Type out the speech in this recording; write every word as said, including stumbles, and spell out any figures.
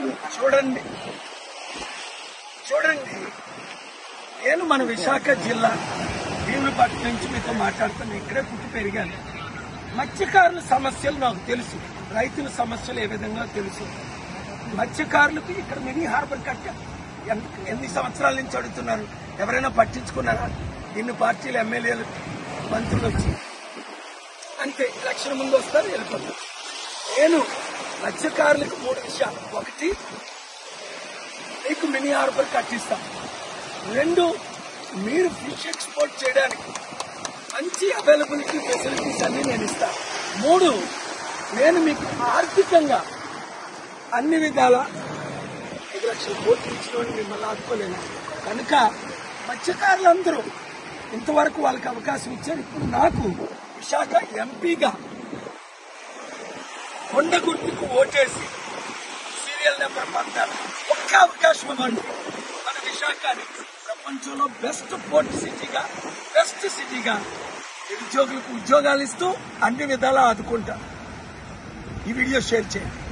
చూడండి చూడండి నేను మన విశాఖ జిల్లా భీములపట్నం నుంచి మీతో మాట్లాడుతాను. ఇక్కడే పుట్టి పెరిగాను. మత్స్యకారుల సమస్యలు నాకు తెలుసు, రైతుల సమస్యలు ఏ విధంగా తెలుసు. మత్స్యకారులకు ఇక్కడ మినీ హార్బర్ కట్ట ఎన్ని సంవత్సరాల నుంచి అడుగుతున్నారు, ఎవరైనా పట్టించుకున్నారా? ఇన్ని పార్టీలు ఎమ్మెల్యేలు మంత్రులు వచ్చి అంతే ఎలక్షన్ ముందు వస్తారు, వెళ్ళిపోతారు. నేను మత్స్యకారులకు మూడు విషయాలు: ఒకటి, మీకు మినీ హార్బర్ కట్టిస్తాం. రెండు, మీరు ఫిష్ ఎక్స్పోర్ట్ చేయడానికి మంచి అవైలబిలిటీ ఫెసిలిటీస్ అన్ని నేను ఇస్తాను. మూడు, నేను మీకు ఆర్థికంగా అన్ని విధాల ఐదు లక్షల కోట్లు ఇచ్చిన మిమ్మల్ని ఆదుకోలేను. కనుక మత్స్యకారులందరూ ఇంతవరకు వాళ్ళకి అవకాశం ఇచ్చారు. ఇప్పుడు నాకు విశాఖ ఎంపీగా కొండ గుర్తుకు ఓటేసి సీరియల్ నెంబర్ పద్నాలుగు ఒక్క అవకాశం ఇవ్వండి. మన విశాఖని ప్రపంచంలో బెస్ట్ పోర్ట్ సిటీగా, బెస్ట్ సిటీగా నిరుద్యోగులకు ఉద్యోగాలు ఇస్తూ అన్ని విధాలా ఆదుకుంటారు. ఈ వీడియో షేర్ చేయండి.